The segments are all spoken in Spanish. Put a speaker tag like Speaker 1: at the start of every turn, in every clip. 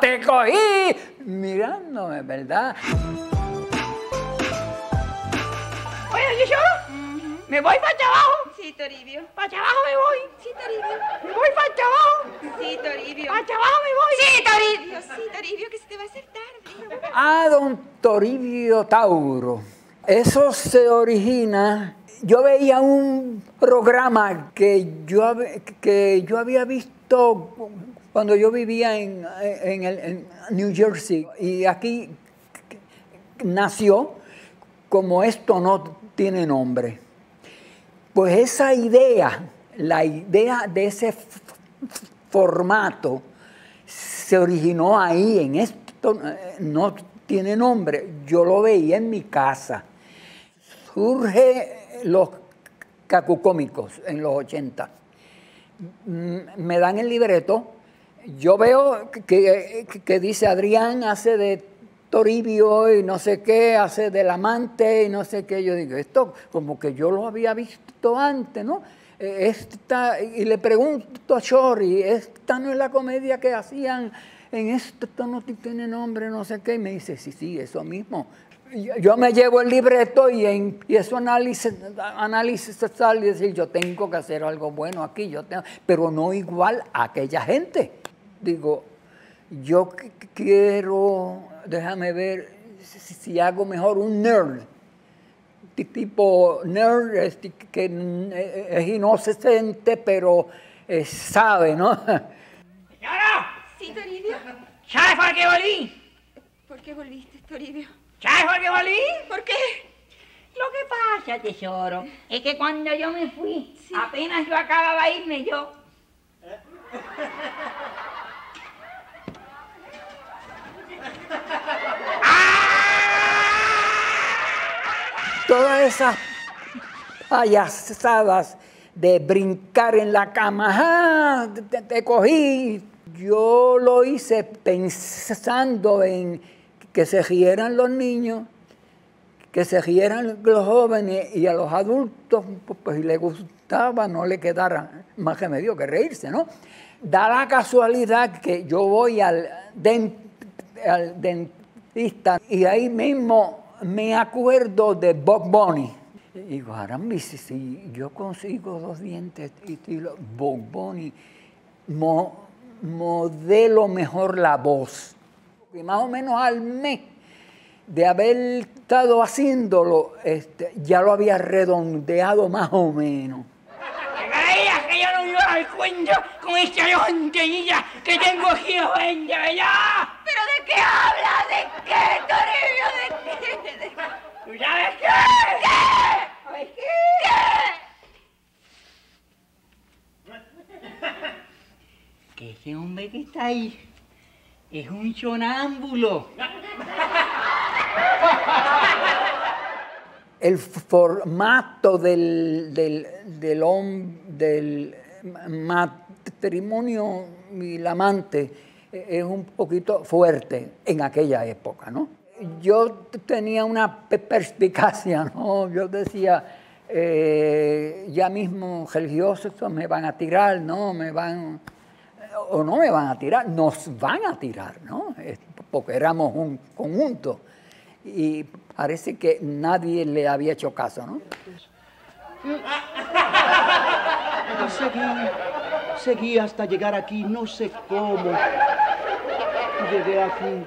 Speaker 1: te cogí, mirándome, ¿verdad?
Speaker 2: Oye, yo me voy para allá abajo.
Speaker 3: Sí, Toribio.
Speaker 2: Para allá abajo me voy.
Speaker 3: Sí, Toribio.
Speaker 2: Me voy para allá abajo.
Speaker 3: Sí, Toribio.
Speaker 2: Para allá abajo me voy.
Speaker 3: Sí, Toribio. Sí, Toribio, que se te va a hacer tarde.
Speaker 1: Ah, don Toribio Tauro. Eso se origina. Yo veía un programa que yo había visto cuando yo vivía en New Jersey. Y aquí nació como Esto no tiene nombre. Pues esa idea, la idea de ese formato, se originó ahí, en Esto no tiene nombre. Yo lo veía en mi casa. Surge los cacucómicos en los 80. Me dan el libreto. Yo veo que dice Adrián hace de Toribio y no sé qué, hace del amante y no sé qué. Yo digo, esto como que yo lo había visto antes, ¿no? Y le pregunto a Shorty, ¿esta no es la comedia que hacían en Esto no tiene nombre, no sé qué? Y me dice, sí, eso mismo. Yo me llevo el libreto y empiezo a analizar y decir, yo tengo que hacer algo bueno aquí, pero no igual a aquella gente. Digo, yo quiero, déjame ver si hago mejor un nerd, tipo nerd que es inocente, pero sabe, ¿no?
Speaker 2: Señora,
Speaker 3: Sí, Toribio.
Speaker 2: ¿sabes por qué volví?
Speaker 3: ¿Por qué volviste, Toribio?
Speaker 2: ¿Sabes por qué volví?
Speaker 3: ¿Por qué?
Speaker 2: Lo que pasa, tesoro, es que cuando yo me fui, apenas yo acababa de irme, yo...
Speaker 1: Todas esas payasadas de brincar en la cama, te cogí. Yo lo hice pensando en que se rieran los niños, que se rieran los jóvenes y a los adultos, pues si les gustaba, no le quedara más remedio que reírse, ¿no? Da la casualidad que yo voy al dentista y ahí mismo me acuerdo de Bugs Bunny. Y digo, caramba, si yo consigo 2 dientes y Bugs Bunny, modelo mejor la voz. Y más o menos al mes de haber estado haciéndolo, ya lo había redondeado más o menos.
Speaker 2: ¿Te creías que yo no iba a dar cuenta con esta tontería que tengo aquí en ya?
Speaker 3: ¿Pero de qué hablas? ¿De qué, Toribio? ¿De qué?
Speaker 2: ¿Tú sabes qué?
Speaker 3: ¿Qué?
Speaker 2: ¿Sabes qué? Que ese hombre que está ahí es un sonámbulo.
Speaker 1: El formato del matrimonio y el amante es un poquito fuerte en aquella época, ¿no? Yo tenía una perspicacia, ¿no? Yo decía, ya mismo religiosos me van a tirar, ¿no? O no me van a tirar, nos van a tirar, ¿no? Porque éramos un conjunto. Y parece que nadie le había hecho caso, ¿no?
Speaker 4: Seguí hasta llegar aquí, no sé cómo. Llegué aquí.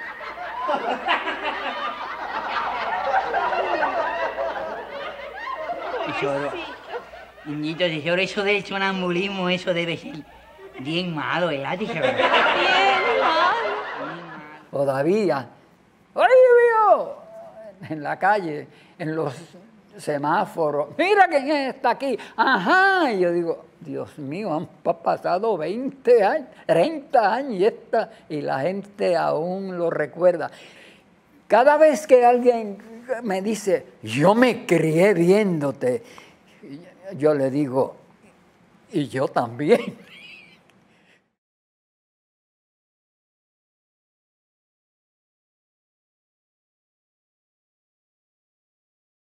Speaker 2: Tesoro, niñito, tesoro, eso del sonambulismo, eso debe ser bien malo, ¿verdad, tesoro?
Speaker 3: Bien mal.
Speaker 1: Todavía. ¡Ay, Dios! En la calle, en los semáforos. Mira quién está aquí. Ajá. Y yo digo, Dios mío, han pasado 20 años, 30 años y la gente aún lo recuerda. Cada vez que alguien me dice, yo me crié viéndote, yo le digo, y yo también.